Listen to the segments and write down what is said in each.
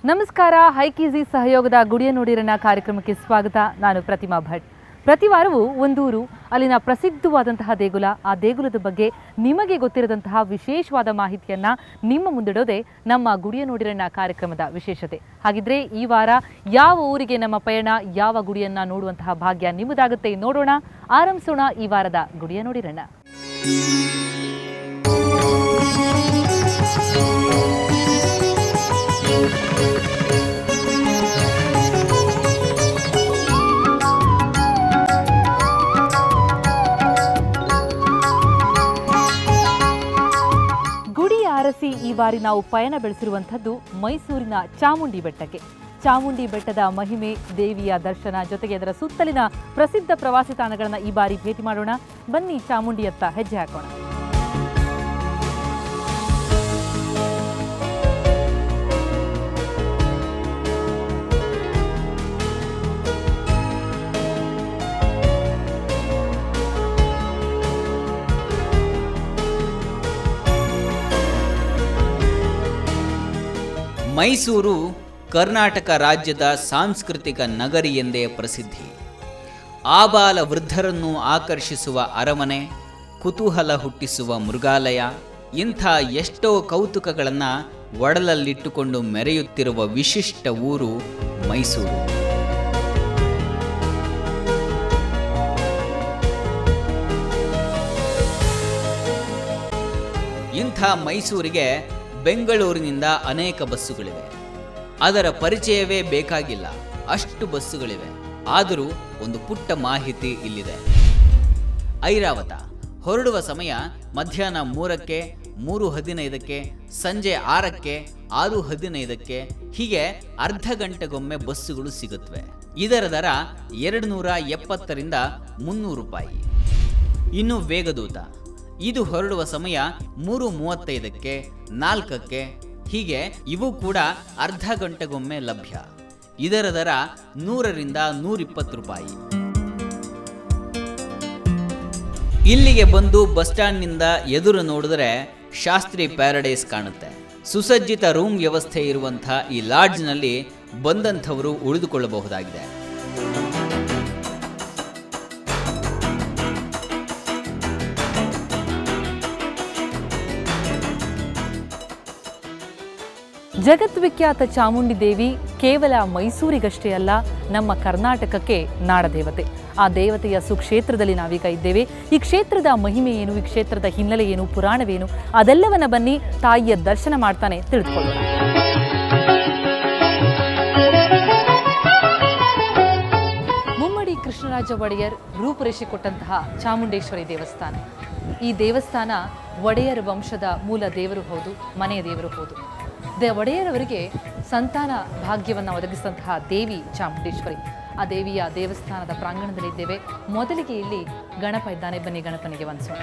ನಮಸ್ಕಾರ. ಹೈಕೀಸಿ ಸಹಯೋಗದ ಗುಡಿಯ ನೋಡಿರನ ಕಾರ್ಯಕ್ರಮಕ್ಕೆ ಸ್ವಾಗತ. ನಾನು ಪ್ರತಿಮಾ ಭಟ್. ಪ್ರತಿ ವಾರವೂ ಒಂದೂರು, ಅಲ್ಲಿನ ಪ್ರಸಿದ್ಧವಾದಂತಹ ದೇಗುಲ, ಆ ದೇಗುಲದ ಬಗ್ಗೆ ನಿಮಗೆ ಗೊತ್ತಿರದಂತಹ ವಿಶೇಷವಾದ ಮಾಹಿತಿಯನ್ನು ನಿಮ್ಮ ಮುಂದಿಡೋದೇ ನಮ್ಮ ಗುಡಿಯ ನೋಡಿರನ ಕಾರ್ಯಕ್ರಮದ ವಿಶೇಷತೆ. ಹಾಗಿದ್ರೆ ಈ ವಾರ ಯಾವ ಊರಿಗೆ ನಮ್ಮ ಪಯಣ, ಯಾವ ಗುಡಿಯನ್ನು ನೋಡುವಂತಹ ಭಾಗ್ಯ ನಿಮ್ಮದಾಗುತ್ತೆ, ನೋಡೋಣ. ಆರಂಭಿಸೋಣ ಈ ವಾರದ ಗುಡಿಯ ನೋಡಿರನ. ಈ ಬಾರಿ ನಾವು ಪಯಣ ಬೆಳೆಸಿರುವಂಥದ್ದು ಮೈಸೂರಿನ ಚಾಮುಂಡಿ ಬೆಟ್ಟಕ್ಕೆ. ಚಾಮುಂಡಿ ಬೆಟ್ಟದ ಮಹಿಮೆ, ದೇವಿಯ ದರ್ಶನ, ಜೊತೆಗೆ ಅದರ ಸುತ್ತಲಿನ ಪ್ರಸಿದ್ಧ ಪ್ರವಾಸಿ ತಾಣಗಳನ್ನು ಈ ಬಾರಿ ಭೇಟಿ ಮಾಡೋಣ. ಬನ್ನಿ ಚಾಮುಂಡಿಯತ್ತ ಹೆಜ್ಜೆ ಹಾಕೋಣ. ಮೈಸೂರು ಕರ್ನಾಟಕ ರಾಜ್ಯದ ಸಾಂಸ್ಕೃತಿಕ ನಗರಿ ಎಂದೇ ಪ್ರಸಿದ್ಧಿ. ಆಬಾಲ ವೃದ್ಧರನ್ನು ಆಕರ್ಷಿಸುವ ಅರಮನೆ, ಕುತೂಹಲ ಹುಟ್ಟಿಸುವ ಮೃಗಾಲಯ, ಇಂಥ ಎಷ್ಟೋ ಕೌತುಕಗಳನ್ನು ಒಡಲಲ್ಲಿಟ್ಟುಕೊಂಡು ಮೆರೆಯುತ್ತಿರುವ ವಿಶಿಷ್ಟ ಊರು ಮೈಸೂರು. ಇಂಥ ಮೈಸೂರಿಗೆ ಬೆಂಗಳೂರಿನಿಂದ ಅನೇಕ ಬಸ್ಸುಗಳಿವೆ. ಅದರ ಪರಿಚಯವೇ ಬೇಕಾಗಿಲ್ಲ, ಅಷ್ಟು ಬಸ್ಸುಗಳಿವೆ. ಆದರೂ ಒಂದು ಪುಟ್ಟ ಮಾಹಿತಿ ಇಲ್ಲಿದೆ. ಐರಾವತ ಹೊರಡುವ ಸಮಯ ಮಧ್ಯಾಹ್ನ 3ಕ್ಕೆ, 3:15ಕ್ಕೆ, ಸಂಜೆ 6ಕ್ಕೆ, 6:15ಕ್ಕೆ, ಹೀಗೆ ಅರ್ಧ ಗಂಟೆಗೊಮ್ಮೆ ಬಸ್ಸುಗಳು ಸಿಗುತ್ತವೆ. ಇದರ ದರ 270ರಿಂದ 300 ರೂಪಾಯಿ. ಇನ್ನು ವೇಗದೂತ, ಇದು ಹೊರಡುವ ಸಮಯ 3:35ಕ್ಕೆ, 4ಕ್ಕೆ, ಹೀಗೆ ಇವು ಕೂಡ ಅರ್ಧ ಗಂಟೆಗೊಮ್ಮೆ ಲಭ್ಯ. ಇದರ ದರ 100ರಿಂದ 120 ರೂಪಾಯಿ. ಇಲ್ಲಿಗೆ ಬಂದು ಬಸ್ ಸ್ಟ್ಯಾಂಡ್ನಿಂದ ಎದುರು ನೋಡಿದ್ರೆ ಶಾಸ್ತ್ರಿ ಪ್ಯಾರಡೈಸ್ ಕಾಣುತ್ತೆ. ಸುಸಜ್ಜಿತ ರೂಮ್ ವ್ಯವಸ್ಥೆ ಇರುವಂಥ ಈ ಲಾಡ್ಜ್ನಲ್ಲಿ ಬಂದಂಥವರು ಉಳಿದುಕೊಳ್ಳಬಹುದಾಗಿದೆ. ಜಗದ್ವಿಖ್ಯಾತ ಚಾಮುಂಡಿ ದೇವಿ ಕೇವಲ ಮೈಸೂರಿಗಷ್ಟೇ ಅಲ್ಲ, ನಮ್ಮ ಕರ್ನಾಟಕಕ್ಕೆ ನಾಡದೇವತೆ. ಆ ದೇವತೆಯ ಸುಕ್ಷೇತ್ರದಲ್ಲಿ ನಾವೀಗ ಇದ್ದೇವೆ. ಈ ಕ್ಷೇತ್ರದ ಮಹಿಮೆ ಏನು, ಈ ಕ್ಷೇತ್ರದ ಹಿನ್ನೆಲೆ ಏನು, ಪುರಾಣವೇನು, ಅದೆಲ್ಲವನ್ನ ಬನ್ನಿ ತಾಯಿಯ ದರ್ಶನ ಮಾಡ್ತಾನೆ ತಿಳಿದುಕೊಳ್ಳೋಣ. ಮುಮ್ಮಡಿ ಕೃಷ್ಣರಾಜ ಒಡೆಯರ್ ರೂಪುರೇಷೆ ಕೊಟ್ಟಂತಹ ಚಾಮುಂಡೇಶ್ವರಿ ದೇವಸ್ಥಾನ. ಈ ದೇವಸ್ಥಾನ ಒಡೆಯರ್ ವಂಶದ ಮೂಲ ದೇವರು ಹೌದು, ಮನೆಯ ದೇವರು ಹೌದು. ಒಡೆಯರವರಿಗೆ ಸಂತಾನ ಭಾಗ್ಯವನ್ನು ಒದಗಿಸಿದಂತಹ ದೇವಿ ಚಾಮುಂಡೇಶ್ವರಿ. ಆ ದೇವಿಯ ದೇವಸ್ಥಾನದ ಪ್ರಾಂಗಣದಲ್ಲಿದ್ದೇವೆ. ಮೊದಲಿಗೆ ಇಲ್ಲಿ ಗಣಪ ಇದ್ದಾನೆ, ಬನ್ನಿ ಗಣಪನಿಗೆ ವಂದಿಸೋಣ.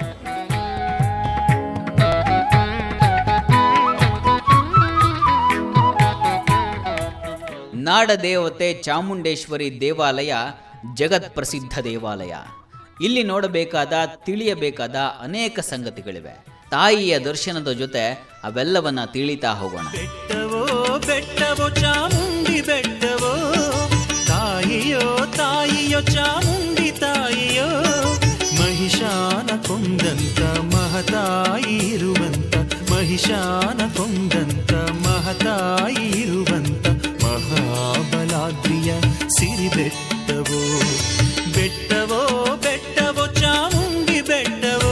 ನಾಡ ದೇವತೆ ಚಾಮುಂಡೇಶ್ವರಿ ದೇವಾಲಯ ಜಗತ್ ಪ್ರಸಿದ್ಧ ದೇವಾಲಯ. ಇಲ್ಲಿ ನೋಡಬೇಕಾದ, ತಿಳಿಯಬೇಕಾದ ಅನೇಕ ಸಂಗತಿಗಳಿವೆ. ತಾಯಿಯ ದರ್ಶನದ ಜೊತೆ ಅವೆಲ್ಲವನ್ನ ತಿಳಿತಾ ಹೋಗೋಣ. ಬೆಟ್ಟವೋ ಬೆಟ್ಟವೋ ಚಾಮುಂಡಿ ಬೆಟ್ಟವೋ, ತಾಯಿಯೋ ತಾಯಿಯೋ ಚಾಮುಂಡಿ ತಾಯಿಯೋ, ಮಹಿಷಾನ ಕೊಂದಂತ ಮಹತಾಯಿ ಇರುವಂತ, ಮಹಿಷಾನ ಕೊಂದಂತ ಮಹತಾಯಿ ಇರುವಂತ ಮಹಾಬಲಾದ್ರಿಯ ಸಿರಿ ಬೆಟ್ಟವೋ. ಬೆಟ್ಟವೋ ಬೆಟ್ಟವೋ ಚಾಮುಂಡಿ ಬೆಟ್ಟವೋ.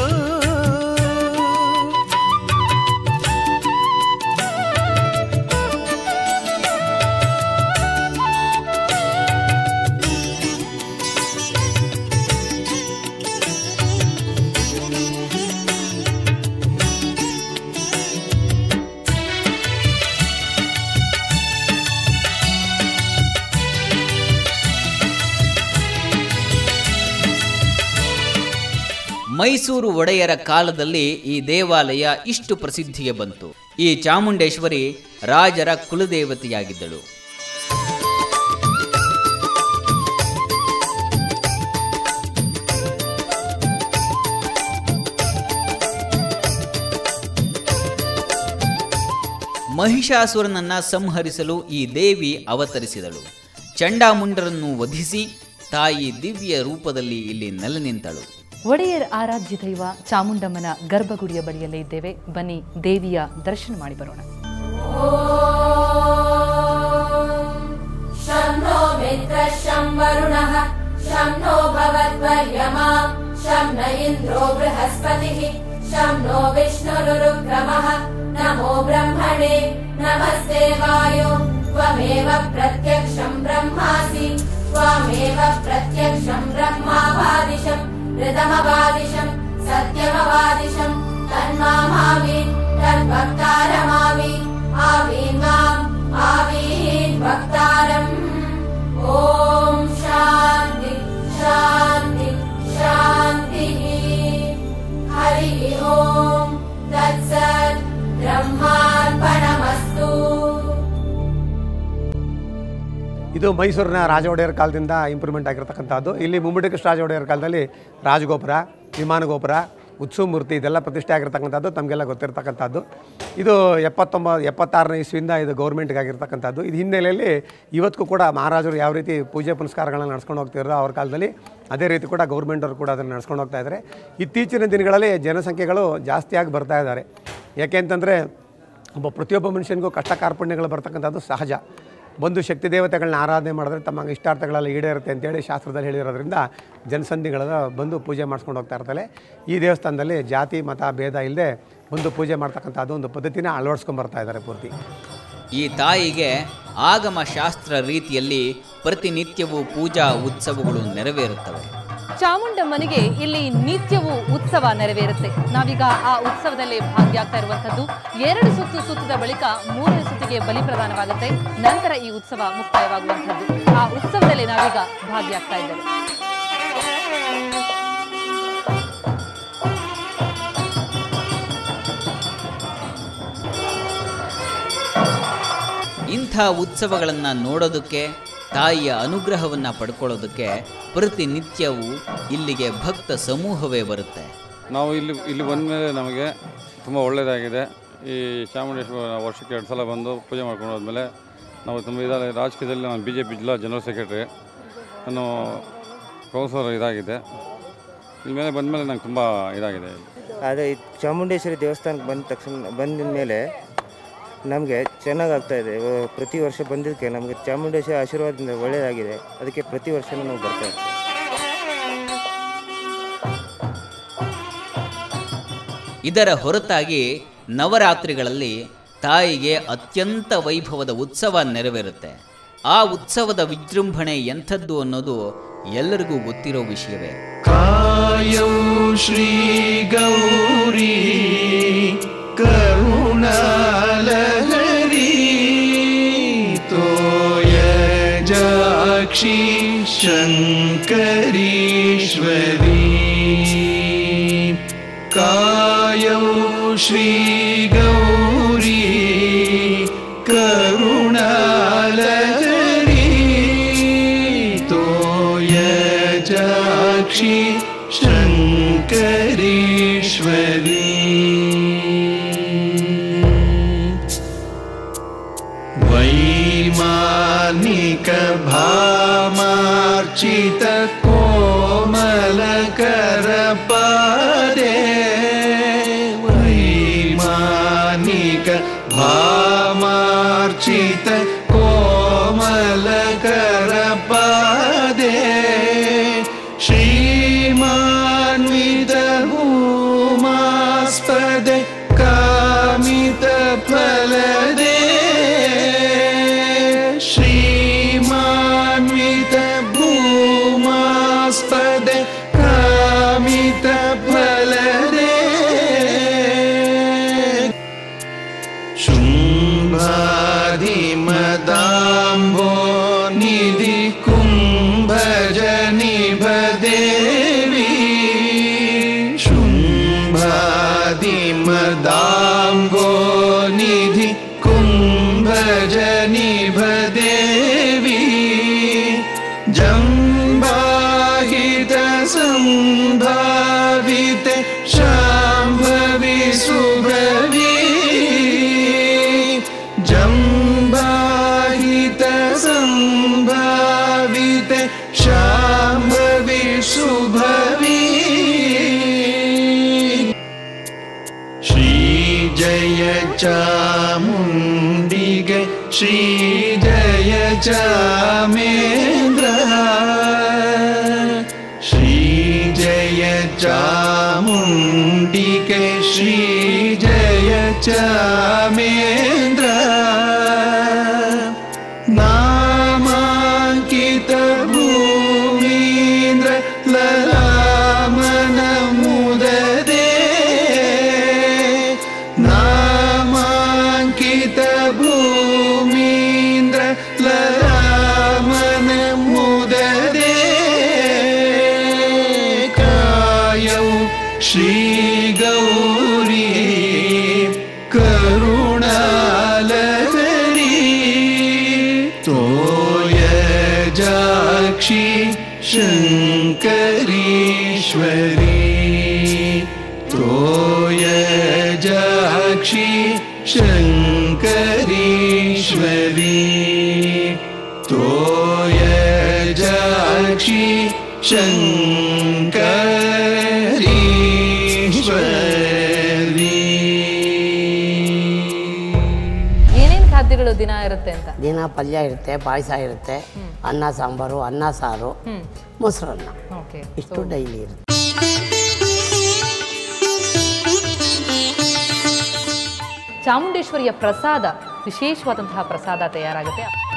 ಮೈಸೂರು ಒಡೆಯರ ಕಾಲದಲ್ಲಿ ಈ ದೇವಾಲಯ ಇಷ್ಟು ಪ್ರಸಿದ್ಧಿಗೆ ಬಂತು. ಈ ಚಾಮುಂಡೇಶ್ವರಿ ರಾಜರ ಕುಲದೇವತೆಯಾಗಿದ್ದಳು. ಮಹಿಷಾಸುರನನ್ನು ಸಂಹರಿಸಲು ಈ ದೇವಿ ಅವತರಿಸಿದಳು. ಚಂಡಾಮುಂಡರನ್ನು ವಧಿಸಿ ತಾಯಿ ದಿವ್ಯ ರೂಪದಲ್ಲಿ ಇಲ್ಲಿ ನೆಲೆ ನಿಂತಳು. ಒಡೆಯರ್ ಆರಾಧ್ಯ ದೈವ ಚಾಮುಂಡಮ್ಮನ ಗರ್ಭಗುಡಿಯ ಬಳಿಯಲ್ಲೇ ಇದ್ದೇವೆ. ಬನ್ನಿ ದೇವಿಯ ದರ್ಶನ ಮಾಡಿ ಬರೋಣ. ಶಂ ನೋ ಮಿತ್ರ ಶಂ ವರುಣಃ ಶಂ ನೋ ಭಗವದ್ವರ್ಯಮಾ ಶಂ ನ ಇಂದ್ರೋ ಬೃಹಸ್ಪತಿಃ ಶಂ ನೋ ವಿಷ್ಣುರುರುಕ್ರಮಃ ನಮೋ ಬ್ರಹ್ಮಣೇ ನಮಸ್ತೆ ವಾಯೋ ತ್ವಮೇವ ಪ್ರತ್ಯಕ್ಷಂ ಬ್ರಹ್ಮಾಸಿ ತ್ವಮೇವ ಪ್ರತ್ಯಕ್ಷಂ ಬ್ರಹ್ಮಾವಾದಿಶಂ ಋತಮವಾದಿಶಂ ಸತ್ಯಮವಾದಿಶಂ ತನ್ಮಾಮಾಮಿ ತದ್ಭಕ್ತಾರಮಾಮಿ ಆವೀನ್ ಮಾಂ ಆವೀನ್ ಭಕ್ತಾರಂ. ಓಂ ಶಾಂತಿ ಶಾಂತಿ ಶಾಂತಿ. ಹರಿ ಓಂ ತತ್ಸತ್. ಬ್ರಹ್ಮಾರ್ಪಣಮಸ್ತು. ಇದು ಮೈಸೂರಿನ ರಾಜ ಒಡೆಯರ್ ಕಾಲದಿಂದ ಇಂಪ್ರೂವ್ಮೆಂಟ್ ಆಗಿರ್ತಕ್ಕಂಥದ್ದು. ಇಲ್ಲಿ ಮುಮ್ಮಡಿ ಕೃಷ್ಣ ರಾಜ ಒಡೆಯರ್ ಕಾಲದಲ್ಲಿ ರಾಜಗೋಪುರ, ವಿಮಾನ ಗೋಪುರ, ಉತ್ಸವ ಮೂರ್ತಿ ಇದೆಲ್ಲ ಪ್ರತಿಷ್ಠೆ ಆಗಿರ್ತಕ್ಕಂಥದ್ದು ತಮಗೆಲ್ಲ ಗೊತ್ತಿರ್ತಕ್ಕಂಥದ್ದು. ಇದು 76ನೇ ಇಸ್ವಿಯಿಂದ ಇದು ಗೌರ್ಮೆಂಟ್ಗೆ ಆಗಿರ್ತಕ್ಕಂಥದ್ದು. ಇದು ಹಿನ್ನೆಲೆಯಲ್ಲಿ ಇವತ್ತಿಗೂ ಕೂಡ ಮಹಾರಾಜರು ಯಾವ ರೀತಿ ಪೂಜೆ ಪುನಸ್ಕಾರಗಳನ್ನ ನಡ್ಸ್ಕೊಂಡು ಹೋಗ್ತಿರೋ ಅವ್ರ ಕಾಲದಲ್ಲಿ ಅದೇ ರೀತಿ ಕೂಡ ಗೌರ್ಮೆಂಟವರು ಕೂಡ ಅದನ್ನು ನಡ್ಸ್ಕೊಂಡು ಹೋಗ್ತಾ ಇದ್ದಾರೆ. ಇತ್ತೀಚಿನ ದಿನಗಳಲ್ಲಿ ಜನಸಂಖ್ಯೆಗಳು ಜಾಸ್ತಿಯಾಗಿ ಬರ್ತಾ ಇದ್ದಾರೆ. ಯಾಕೆ ಅಂತಂದರೆ ಪ್ರತಿಯೊಬ್ಬ ಮನುಷ್ಯನಿಗೂ ಕಷ್ಟ ಕಾರ್ಪಣ್ಯಗಳು ಬರ್ತಕ್ಕಂಥದ್ದು ಸಹಜ. ಬಂದು ಶಕ್ತಿ ದೇವತೆಗಳನ್ನ ಆರಾಧನೆ ಮಾಡಿದ್ರೆ ತಮ್ಮ ಇಷ್ಟಾರ್ಥಗಳೆಲ್ಲ ಈಡೇರುತ್ತೆ ಅಂತೇಳಿ ಶಾಸ್ತ್ರದಲ್ಲಿ ಹೇಳಿರೋದ್ರಿಂದ ಜನಸಂಧಿಗಳ ಬಂದು ಪೂಜೆ ಮಾಡಿಸ್ಕೊಂಡು ಹೋಗ್ತಾ ಇರ್ತಾರೆ. ಈ ದೇವಸ್ಥಾನದಲ್ಲಿ ಜಾತಿ ಮತ ಭೇದ ಇಲ್ಲದೆ ಬಂದು ಪೂಜೆ ಮಾಡ್ತಕ್ಕಂಥದ್ದು ಒಂದು ಪದ್ಧತಿನ ಅಳವಡಿಸ್ಕೊಂಡ್ಬರ್ತಾ ಇದ್ದಾರೆ ಪೂರ್ತಿ. ಈ ತಾಯಿಗೆ ಆಗಮ ಶಾಸ್ತ್ರ ರೀತಿಯಲ್ಲಿ ಪ್ರತಿನಿತ್ಯವೂ ಪೂಜಾ ಉತ್ಸವಗಳು ನೆರವೇರುತ್ತವೆ. ಚಾಮುಂಡಮ್ಮನಿಗೆ ಇಲ್ಲಿ ನಿತ್ಯವೂ ಉತ್ಸವ ನೆರವೇರುತ್ತೆ. ನಾವೀಗ ಆ ಉತ್ಸವದಲ್ಲಿ ಭಾಗಿಯಾಗ್ತಾ ಇರುವಂತದ್ದು. 2 ಸುತ್ತು ಸುತ್ತಿದ ಬಳಿಕ 3ನೇ ಸುತ್ತಿಗೆ ಬಲಿ ಪ್ರದಾನವಾಗುತ್ತೆ. ನಂತರ ಈ ಉತ್ಸವ ಮುಕ್ತಾಯವಾಗುವಂಥದ್ದು. ಆ ಉತ್ಸವದಲ್ಲಿ ನಾವೀಗ ಭಾಗಿಯಾಗ್ತಾ ಇದ್ದೇವೆ. ಇಂಥ ಉತ್ಸವಗಳನ್ನು ನೋಡೋದಕ್ಕೆ, ತಾಯಿಯ ಅನುಗ್ರಹವನ್ನು ಪಡ್ಕೊಳ್ಳೋದಕ್ಕೆ ಪ್ರತಿನಿತ್ಯವೂ ಇಲ್ಲಿಗೆ ಭಕ್ತ ಸಮೂಹವೇ ಬರುತ್ತೆ. ನಾವು ಇಲ್ಲಿ ಬಂದ ಮೇಲೆ ನಮಗೆ ತುಂಬ ಒಳ್ಳೆಯದಾಗಿದೆ. ಈ ಚಾಮುಂಡೇಶ್ವರ ವರ್ಷಕ್ಕೆ 2 ಸಲ ಬಂದು ಪೂಜೆ ಮಾಡ್ಕೊಂಡು ಹೋದ್ಮೇಲೆ ನಾವು ತುಂಬ ರಾಜಕೀಯದಲ್ಲಿ ನಾನು BJP ಜಿಲ್ಲಾ ಜನರಲ್ ಸೆಕ್ರೆಟರಿ, ನಾನು ಪ್ರೊಫೆಸರ್ ಇದಾಗಿದೆ. ಇಲ್ಲಿ ಮೇಲೆ ಬಂದ ಮೇಲೆ ನಂಗೆ ತುಂಬ ಇದಾಗಿದೆ. ಅದೇ ಚಾಮುಂಡೇಶ್ವರಿ ದೇವಸ್ಥಾನಕ್ಕೆ ಬಂದ ಮೇಲೆ ನಮಗೆ ಚೆನ್ನಾಗಾಗ್ತಾಯಿದೆ. ಪ್ರತಿ ವರ್ಷ ಬಂದಿದ್ದಕ್ಕೆ ನಮಗೆ ಚಾಮುಂಡೇಶ್ವರಿ ಆಶೀರ್ವಾದದಿಂದ ಒಳ್ಳೆಯದಾಗಿದೆ. ಅದಕ್ಕೆ ಪ್ರತಿ ವರ್ಷವೂ ನಾವು ಬರ್ತಾ ಇರ್ತೀವಿ. ಇದರ ಹೊರತಾಗಿ ನವರಾತ್ರಿಗಳಲ್ಲಿ ತಾಯಿಗೆ ಅತ್ಯಂತ ವೈಭವದ ಉತ್ಸವ ನೆರವೇರುತ್ತೆ. ಆ ಉತ್ಸವದ ವಿಜೃಂಭಣೆ ಎಂಥದ್ದು ಅನ್ನೋದು ಎಲ್ಲರಿಗೂ ಗೊತ್ತಿರೋ ವಿಷಯವೇ. ಕಾಯೌ ಶ್ರೀ ಗೌರಿ ಕರುಣಾಲಹರಿ ತೋಯ ಜಾಕ್ಷಿ ಶಂಕರೀಶ್ವರಿ. ಕಾಯೌ ಶ್ರೀ ಗೌರಿ ಕರುಣಾಲಹರಿ ತೋಯ ಜಾಕ್ಷಿ ಶಂಕರೀಶ್ವರಿ. ವೈಮಾನಿಕ ಭಾಮಾರ್ಚಿತ ಕೋಮಲಕರ ಪಾದೆ. ವೈಮಾನಿಕ ಭಾಮಾರ್ಚಿತ ಕೋಮಲಕರ ಪಾದೆ. ಶ್ರೀಮಾನ್ವಿತ ಭೂಮಾಸ್ಪದೆ ಕಾಮಿತ ಫಲದೆ. ಶ್ರೀಮಾನ್ವಿತ ಭೂಮಾಸ್ಪದೆ ಕಾಮಿತ ಫಲದೆ. ಶುಂಭಾದಿ ಮದಾಂಬೋ ನಿಧಿ ಕುಂಭಜ ನಿಭದೇವಿ. ಶುಂಭಾದಿ ಮದಾಂಬೋ ನಿಧಿ ಕುಂಭಜ ನಿಭದೇವಿ. ಜಂಬಾಹಿತ ಸಂಭಾವಿತೆ ಶಾಂಭವಿ ಸುಭವಿ. जय चामुण्डिके श्री जय चामेन्द्र श्री जय चामुण्डिके श्री जय चामेन्द्र नामाङ्कित भूमीन्द्र ललामन मुददे नामाङ्कित भूमीन्द्र ललामन मुददे कायौ श्री गौरी करुणालहरी तोयजाक्षी शङ्करीश्वरी तोयजाक्षी शङ्करीश्वरी तोयजाक्षी ಏನೇನು ಖಾದ್ಯಗಳು ದಿನ ಇರುತ್ತೆ ಅಂತ? ದಿನ ಪಲ್ಯ ಇರುತ್ತೆ, ಪಾಯಸ ಇರುತ್ತೆ, ಅನ್ನ ಸಾಂಬಾರು, ಅನ್ನ ಸಾರು, ಮೊಸರನ್ನ, ಇಷ್ಟು ಡೈಲಿ ಇರುತ್ತೆ. ಚಾಮುಂಡೇಶ್ವರಿಯ ಪ್ರಸಾದ, ವಿಶೇಷವಾದಂತಹ ಪ್ರಸಾದ ತಯಾರಾಗುತ್ತೆ.